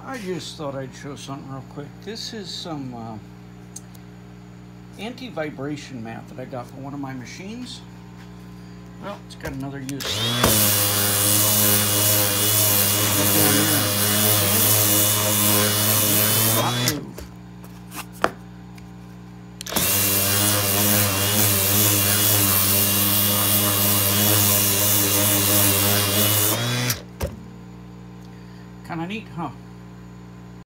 I just thought I'd show something real quick. This is some anti-vibration mat that I got for one of my machines. Well, it's got another use. Not move. Kind of neat, huh?